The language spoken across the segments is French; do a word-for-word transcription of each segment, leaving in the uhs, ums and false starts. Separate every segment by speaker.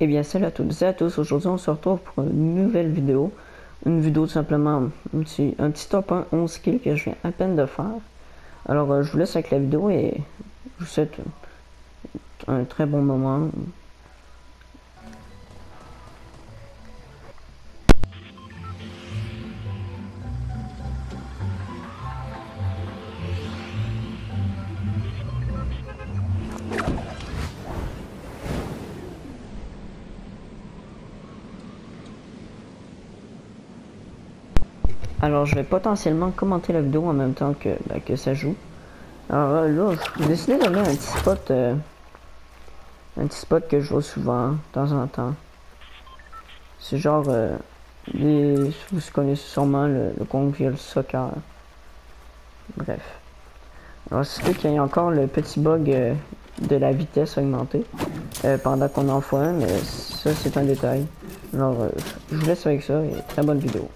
Speaker 1: Eh bien, salut à toutes et à tous. Aujourd'hui, on se retrouve pour une nouvelle vidéo. Une vidéo tout simplement, un petit, un petit top un onze kills que je viens à peine de faire. Alors, euh, je vous laisse avec la vidéo et je vous souhaite un, un très bon moment. Alors, je vais potentiellement commenter la vidéo en même temps que, bah, que ça joue. Alors euh, là, j'ai décidé d'aller à un petit spot, euh, un petit spot que je vois souvent, de temps en temps. C'est genre, euh, les, vous connaissez sûrement le, le Convivial Soccer. Bref. Alors, c'est qu'il y a encore le petit bug euh, de la vitesse augmentée euh, pendant qu'on en fait un, mais ça, c'est un détail. Alors, euh, je vous laisse avec ça et très bonne vidéo.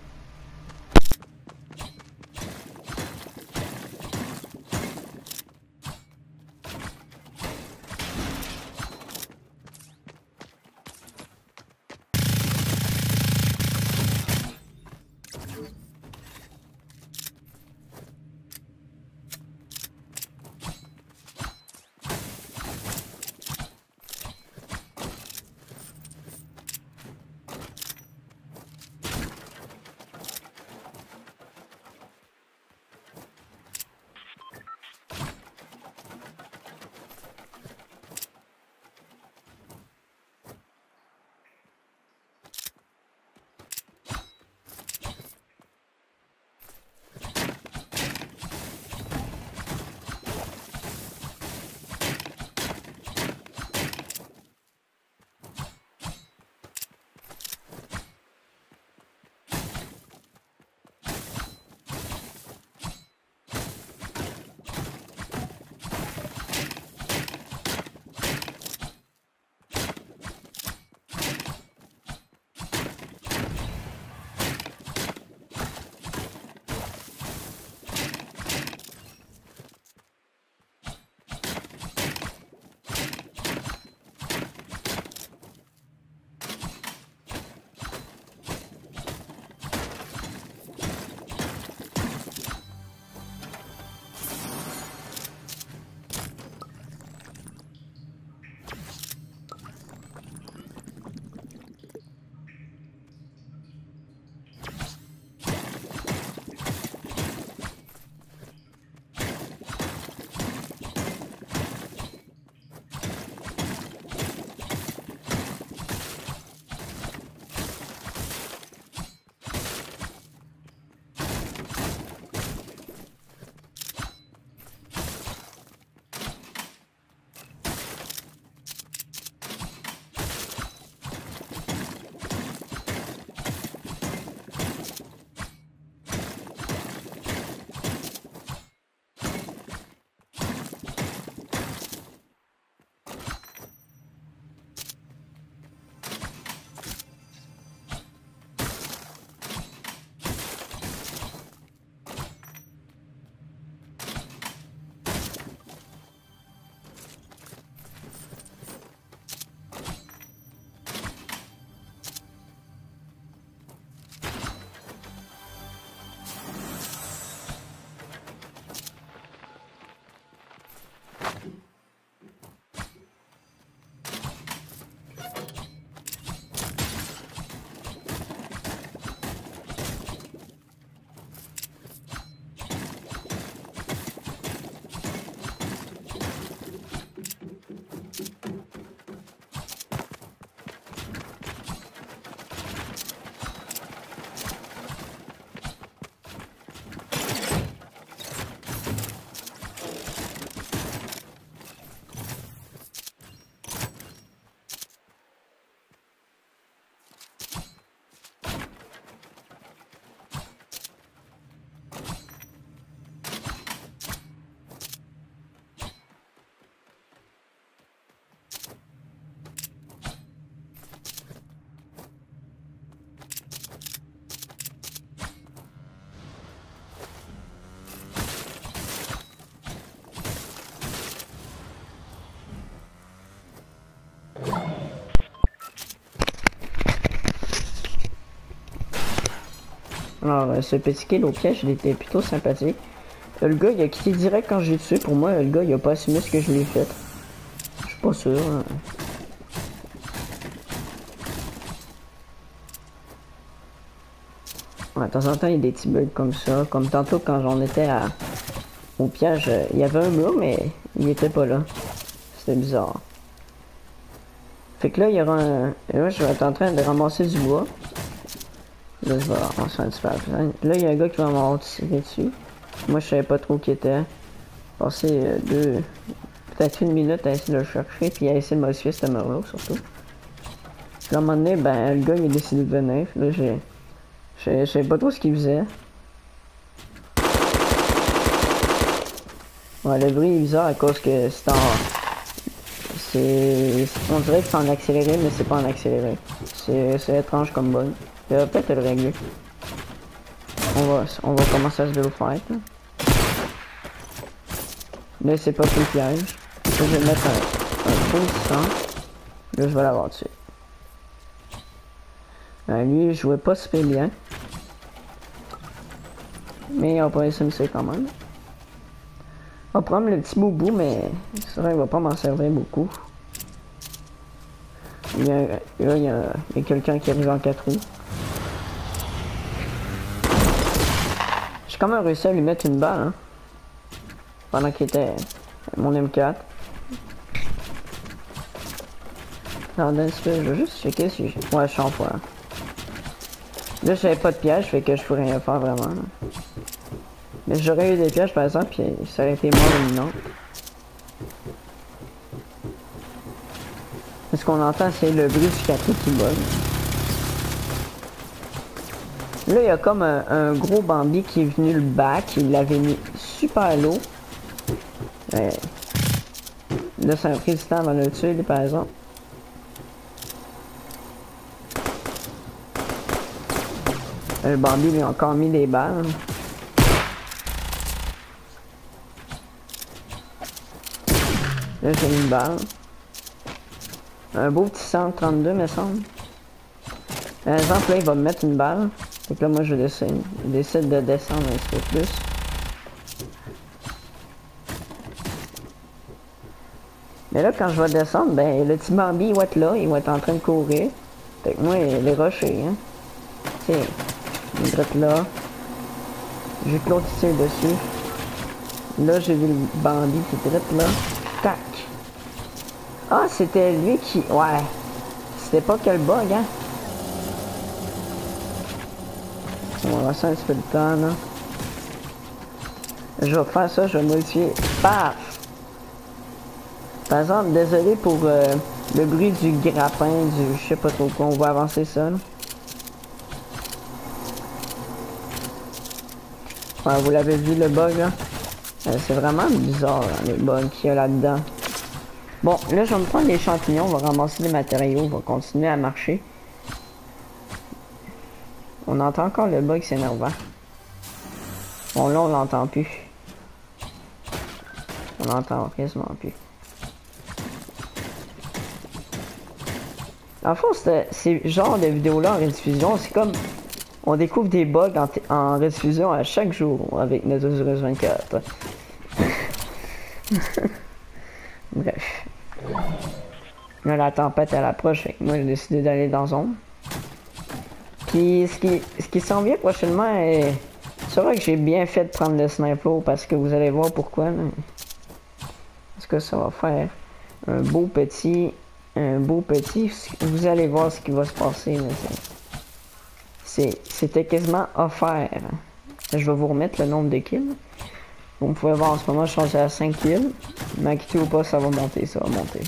Speaker 1: Alors, euh, ce petit kill au piège, il était plutôt sympathique. Euh, le gars, il a quitté direct quand j'ai tué. Pour moi, le gars, il a pas assumé ce que je lui ai fait. Je suis pas sûr. Hein. Ouais, de temps en temps, il y a des petits bugs comme ça. Comme tantôt, quand j'en étais à... au piège, euh, il y avait un mur, mais il était pas là. C'était bizarre. Fait que là, il y aura un... Là, je vais être en train de ramasser du bois. Là, je vais ramasser un petit peu. Là, il y a un gars qui va m'avoir tiré dessus. Moi, je savais pas trop qui était. Passer euh, deux... peut-être une minute à essayer de le chercher, puis à essayer de modifier ce mur-là, surtout. Puis à un moment donné, ben, le gars, il a décidé de venir. Là, j'ai... Je savais pas trop ce qu'il faisait. Ouais, le bruit est bizarre à cause que c'est en... C'est... On dirait que c'est en accéléré, mais c'est pas en accéléré. C'est étrange comme bug. Je vais peut-être le régler. On va, on va commencer à se le fight. Là, là c'est pas plus piège. Là, je vais mettre un, un faux sang. Là, je vais l'avoir dessus. Ben, lui, il jouait pas super bien. Mais il a pas S M C quand même. On va prendre le petit boubou, mais c'est vrai qu'il va pas m'en servir beaucoup. Il y a, là, il y a, a quelqu'un qui arrive en quatre roues. J'ai quand même réussi à lui mettre une balle, hein. Pendant qu'il était mon M quatre. Attendez un petit peu, je vais juste checker si j'ai... Ouais, je suis en foi. Là, j'avais pas de piège, fait que je pourrais rien faire vraiment. Là. Mais j'aurais eu des pièges par exemple, puis ça aurait été moins dominant. Ce qu'on entend, c'est le bruit du café qui bug. Là, il y a comme un, un gros Bambi qui est venu le back, il l'avait mis super low. Ouais. Là, ça a pris du temps avant de le tuer, lui, par exemple. Le Bambi lui a encore mis des balles. Là, j'ai mis une balle. Un beau petit cent trente-deux, me semble. Par exemple, là, il va me mettre une balle. Et que là, moi, je décide, je décide de descendre un petit peu plus. Mais là, quand je vais descendre, ben, le petit Bambi, il va être là. Il va être en train de courir. Fait que moi, les rochers, hein. Tu sais, il va être là. J'ai que l'autre qui tire dessus. Là, j'ai vu le Bambi qui était là. Tac. Ah, c'était lui qui... Ouais. C'était pas quel bug, hein. On va lancer un petit peu de temps, là. Je vais faire ça, je vais modifier. Paf! Par exemple, désolé pour euh, le bruit du grappin, du... Je sais pas trop quoi, on va avancer ça, là. Ouais, vous l'avez vu, le bug, là. Euh, C'est vraiment bizarre, hein, les bugs qu'il y a là-dedans. Bon, là, je vais me prendre des champignons, on va ramasser des matériaux, on va continuer à marcher. On entend encore le bug, c'est énervant. Bon, là, on l'entend plus. On l'entend quasiment plus. En fond, ces genres de vidéos-là en rediffusion, c'est comme... On découvre des bugs en, en rediffusion à chaque jour avec Netosaurus vingt-quatre. Bref. Là, la tempête elle approche, fait que moi j'ai décidé d'aller dans zone. Puis ce qui, ce qui s'en vient prochainement est... C'est vrai que j'ai bien fait de prendre le sniper parce que vous allez voir pourquoi. Là. Parce que ça va faire un beau petit... Un beau petit... Vous allez voir ce qui va se passer. C'était quasiment offert. Je vais vous remettre le nombre de kills. Vous pouvez voir en ce moment, je suis à cinq kills. Mais inquiétez-vous pas, ça va monter, ça va monter.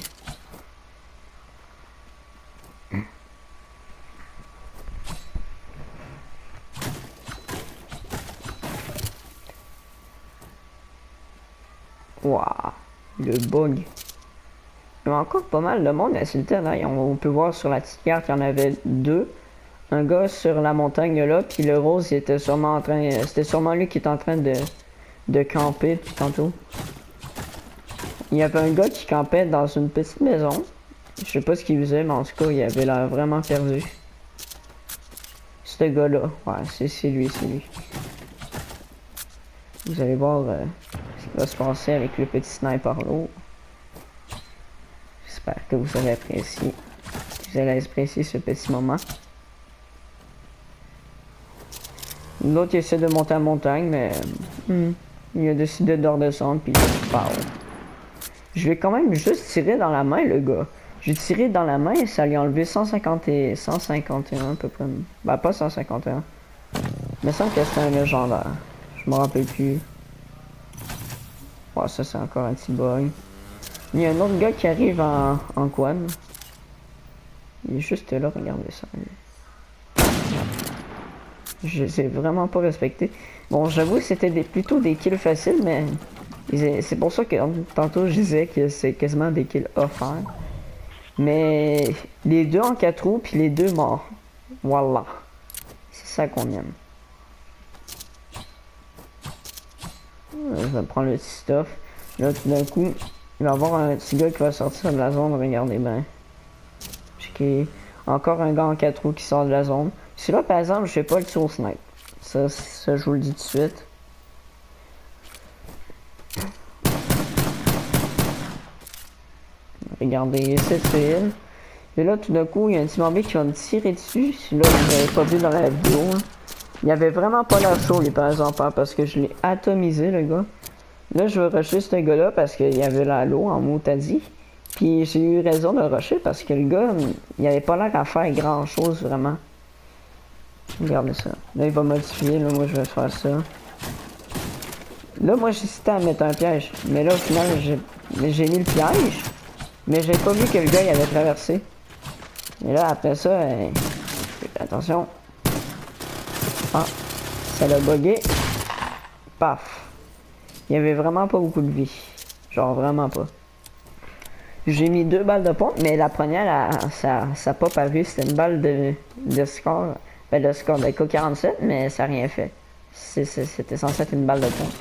Speaker 1: Waouh, le bug. Il y a encore pas mal de monde à Sultan. Hein. On peut voir sur la petite carte qu'il y en avait deux. Un gars sur la montagne là, puis le rose il était sûrement en train. C'était sûrement lui qui était en train de, de camper depuis tantôt. Il y avait un gars qui campait dans une petite maison. Je sais pas ce qu'il faisait, mais en tout cas, il avait l'air vraiment perdu. ce gars-là. Ouais, c'est lui, c'est lui. Vous allez voir euh, ce qui va se passer avec le petit sniper lourd. J'espère que vous allez apprécier. Vous allez apprécier ce petit moment. L'autre essaie de monter à la montagne, mais hmm, il a décidé de redescendre, puis il part. Je vais quand même juste tirer dans la main, le gars. J'ai tiré dans la main et ça lui a enlevé cent cinquante et cent cinquante et un à peu près. Bah, pas cent cinquante et un. Il me semble que c'était un légendaire. Je me rappelle plus. Ouais, ça c'est encore un petit bug. Il y a un autre gars qui arrive en, en quad. Il est juste là, regardez ça. Je les ai vraiment pas respecté. Bon, j'avoue que c'était des, plutôt des kills faciles, mais c'est pour ça que tantôt je disais que c'est quasiment des kills offerts. Mais les deux en quatre roues, puis les deux morts. Voilà. C'est ça qu'on aime. Je vais prendre le petit stuff. Là, tout d'un coup, il va y avoir un petit gars qui va sortir de la zone. Regardez bien. J'ai encore un gars en quatre roues qui sort de la zone. Si là, par exemple, je fais pas le tour snipe. Ça, ça, je vous le dis tout de suite. Regardez, c'est civil. Et là, tout d'un coup, il y a un petit zombie qui va me tirer dessus. Si là, vous n'avez pas vu dans la vidéo. Hein. Il avait vraiment pas l'air chaud, les par exemple, hein, parce que je l'ai atomisé, le gars. Là, je vais rusher ce gars-là parce qu'il y avait la l'eau en moutadi. Puis j'ai eu raison de le rusher parce que le gars, il avait pas l'air à faire grand-chose, vraiment. Regardez ça. Là, il va modifier. Là, moi, je vais faire ça. Là, moi, j'hésitais à mettre un piège. Mais là, au final, j'ai mis le piège. Mais j'ai pas vu que le gars, il avait traversé. Et là, après ça, euh, attention. Ah, ça l'a bugué. Paf. Il y avait vraiment pas beaucoup de vie. Genre, vraiment pas. J'ai mis deux balles de pompe, mais la première, elle, ça n'a pas paru. C'était une balle de, de score. Ben, le score de K quarante-sept, mais ça n'a rien fait. C'était censé être une balle de pompe.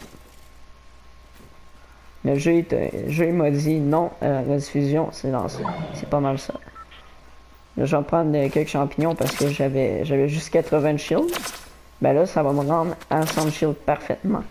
Speaker 1: Le jeu, le jeu m'a dit non, euh, la diffusion, c'est lancé. C'est pas mal ça. Là, je vais prendre quelques champignons parce que j'avais j'avais juste quatre-vingts shield. Ben là, ça va me rendre à cent shield parfaitement.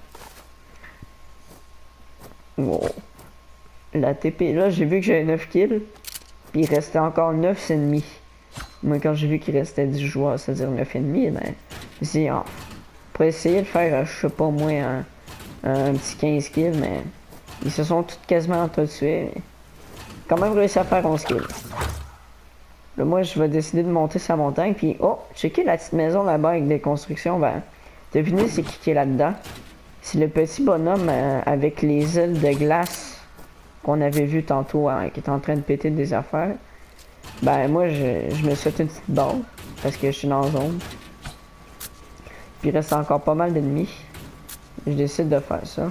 Speaker 1: Wow. La T P, là, j'ai vu que j'avais neuf kills. Puis il restait encore neuf ennemis. Moi, quand j'ai vu qu'il restait dix joueurs, c'est-à-dire neuf ennemis, ben, je me suis dit, ah, pour essayer de faire, je sais pas moi, un, un petit quinze kills, mais ils se sont tous quasiment entretués. Quand même réussi à faire onze kills. Là, moi, je vais décider de monter sa montagne, puis oh, checker la petite maison là-bas avec des constructions, ben, devinez c'est qui qui est là-dedans. C'est le petit bonhomme euh, avec les ailes de glace qu'on avait vu tantôt, hein, qui est en train de péter des affaires. Ben, moi, je, je me souhaite une petite balle, parce que je suis dans la zone. Puis il reste encore pas mal d'ennemis. Je décide de faire ça.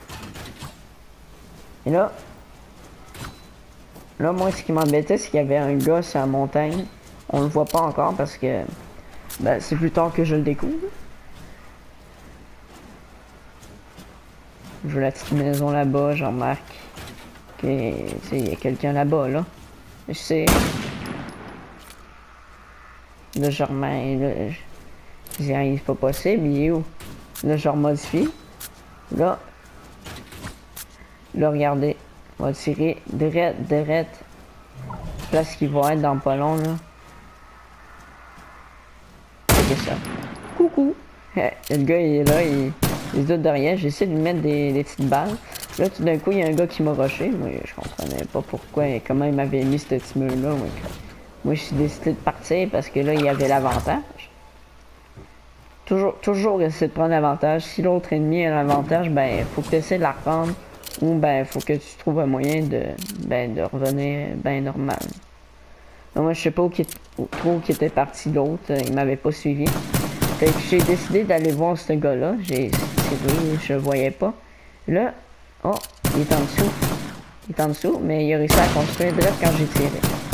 Speaker 1: Et là, là, moi, ce qui m'embêtait, c'est qu'il y avait un gars sur la montagne. On le voit pas encore parce que ben, c'est plus tard que je le découvre. Je vois la petite maison là-bas, je remarque qu'il y a quelqu'un là-bas, là. Je sais. Là, je remets. Là, je dis, c'est pas possible, il est où? Là, je remodifie. Là. Là, regardez. On va tirer direct, direct. Place qu'il va être dans pas long, là. C'est ça. Coucou! Le gars, il est là, il, il se doute de rien. J'essaie de lui mettre des, des petites balles. Là, tout d'un coup, il y a un gars qui m'a rushé. Moi, je comprenais pas pourquoi et comment il m'avait mis ce petit mur-là. Moi, moi je suis décidé de partir parce que là, il y avait l'avantage. Toujours, toujours essayer de prendre l'avantage. Si l'autre ennemi a l'avantage, ben, faut que tu essaies de la reprendre. Ou ben, faut que tu trouves un moyen de, ben, de revenir ben normal. Donc, moi, je sais pas où, qui, où trop qui était parti l'autre. Il m'avait pas suivi. Fait que j'ai décidé d'aller voir ce gars-là. J'ai tiré, je le voyais pas. Là, oh, il est en dessous. Il est en dessous, mais il a réussi à construire direct quand j'ai tiré.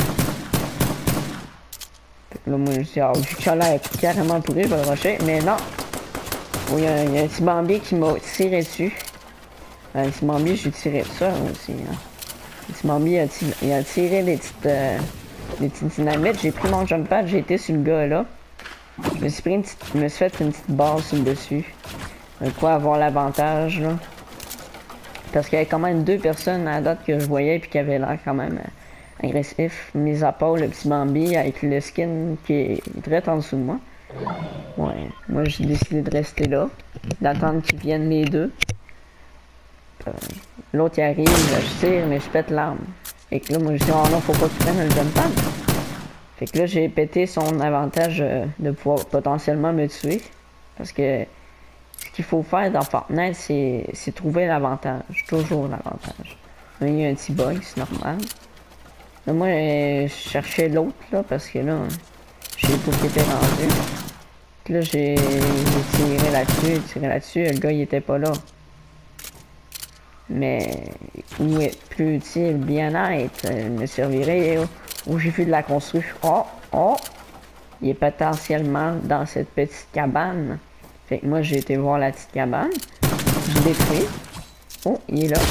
Speaker 1: Là, moi, je suis ah, vu que ça a l'air carrément pourri, je vais le rusher, mais non. Oh, il y, a, il y a un petit bambi qui m'a tiré dessus. Un petit bambi, j'ai tiré ça aussi. Hein. Le petit bambi, il a, il a tiré des petites, euh, des petites dynamites. J'ai pris mon jump pad, j'ai été sur le gars là. Je me suis pris une petite, je me suis fait une petite base sur le dessus. De quoi avoir l'avantage, là. Parce qu'il y avait quand même deux personnes à la date que je voyais puis qui avaient l'air quand même euh, agressifs. Mis à part le petit Bambi avec le skin qui est direct en dessous de moi. Ouais, moi j'ai décidé de rester là. D'attendre qu'ils viennent les deux. Euh, L'autre il arrive, je tire mais je pète l'arme. Fait que là moi je dis oh non faut pas que tu prennes le jump pad. Fait que là j'ai pété son avantage euh, de pouvoir potentiellement me tuer. Parce que ce qu'il faut faire dans Fortnite, c'est trouver l'avantage. Toujours l'avantage. Là, il y a un petit bug, c'est normal. Là, moi, euh, je cherchais l'autre, là, parce que là, je sais pas qui était rendu. Puis là, j'ai tiré là-dessus, tiré là-dessus, le gars, il était pas là. Mais, où est plus utile, bien-être, euh, me servirait où, où j'ai vu de la construction. Oh, oh! Il est potentiellement dans cette petite cabane. Fait que moi, j'ai été voir la petite cabane. Je détruis. Oh, il est là.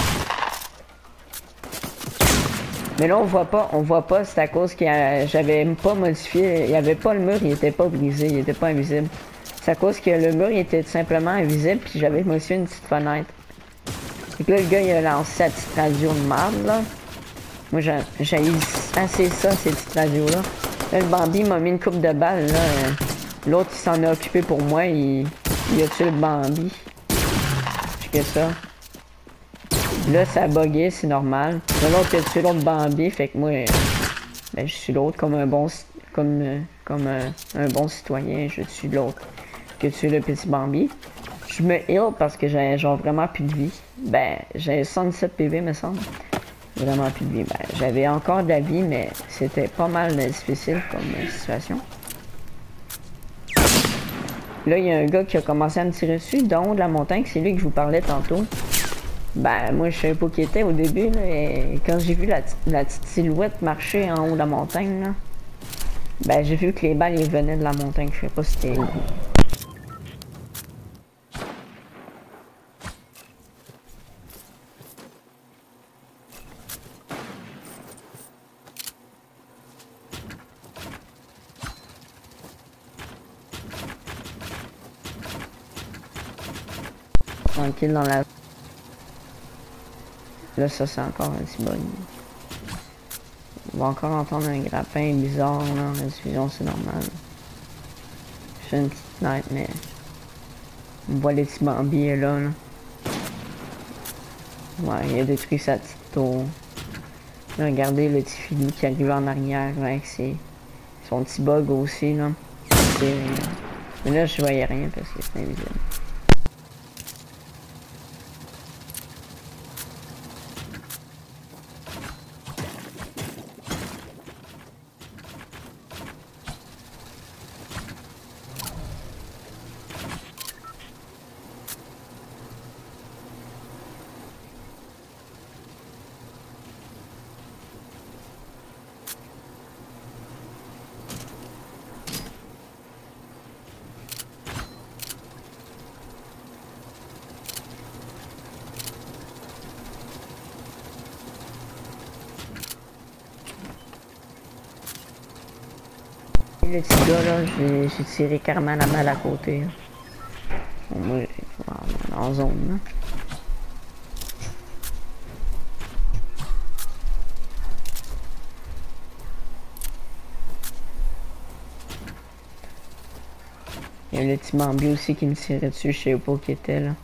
Speaker 1: Mais là, on voit pas, on voit pas, c'est à cause que j'avais pas modifié, il y avait pas le mur, il était pas brisé, il était pas invisible. C'est à cause que le mur, il était tout simplement invisible, puis j'avais modifié une petite fenêtre. Fait que là, le gars, il a lancé sa petite radio de marde, là. Moi, j'ai assez ça, ces petites radios-là. Là, le Bambi m'a mis une coupe de balles, là. L'autre, il s'en a occupé pour moi, il... Il a tué le Bambi. Plus que ça. Là, ça a bugué, c'est normal. L'autre a tué l'autre Bambi, fait que moi, ben, je suis l'autre comme un bon comme comme un, un bon citoyen, je tue l'autre que tué le petit Bambi. Je me heal parce que j'ai genre vraiment plus de vie. Ben, j'ai soixante-dix-sept P V, me semble. Vraiment plus de vie. Ben, j'avais encore de la vie, mais c'était pas mal difficile comme situation. Là, il y a un gars qui a commencé à me tirer dessus d'en haut de la montagne. C'est lui que je vous parlais tantôt. Ben, moi, je savais pas qui était au début. Là, et quand j'ai vu la, la petite silhouette marcher en haut de la montagne, là, ben, j'ai vu que les balles ils venaient de la montagne. Je sais pas si c'était où. Tranquille dans la... Là, ça, c'est encore un petit bug. On va encore entendre un grappin bizarre, là. La diffusion, c'est normal. Je fais une petite fenêtre, mais... On voit les petits Bambi, là, là. Ouais, il a détruit sa petite tour. Là, regardez le petit filou qui arrive en arrière, là, avec ses... son petit bug aussi, là. Mais là, je voyais rien parce que c'est invisible. Le petit gars là, j'ai tiré carrément la balle à côté. Bon, moi, en, en zone là. Il y a le petit Bambi aussi qui me tirait dessus, je sais pas qui était là.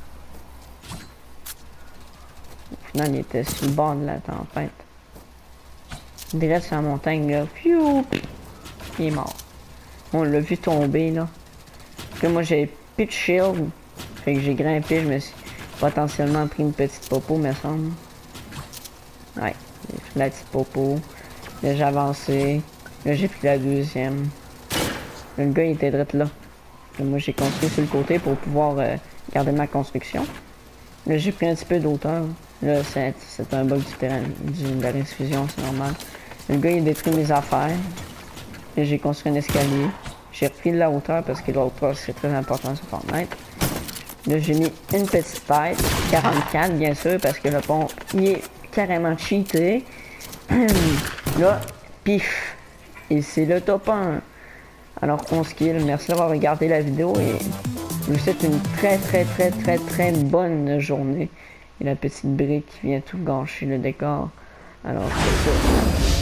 Speaker 1: Au final, il était sur le bord de la tempête. Direct sur la montagne là. Piou! Il est mort. On l'a vu tomber là. Puis moi j'ai plus de shield. Fait que j'ai grimpé, je me suis potentiellement pris une petite popo, me semble. Ouais, j'ai pris la petite popo. Là j'ai avancé. Là j'ai pris la deuxième. Là, le gars il était direct là. Là, moi j'ai construit sur le côté pour pouvoir euh, garder ma construction. Là j'ai pris un petit peu d'auteur. Là c'est un bug du terrain, du, de la diffusion, c'est normal. Le gars il détruit mes affaires. J'ai construit un escalier. J'ai repris de la hauteur parce que la hauteur c'est très important sur Fortnite. Là j'ai mis une petite tête, quarante-quatre bien sûr parce que le pont il est carrément cheaté. Là, pif. Et c'est le top un. Alors on se kill, merci d'avoir regardé la vidéo et je vous souhaite une très très très très très bonne journée. Et la petite brique qui vient tout gâcher le décor. Alors c'est ça.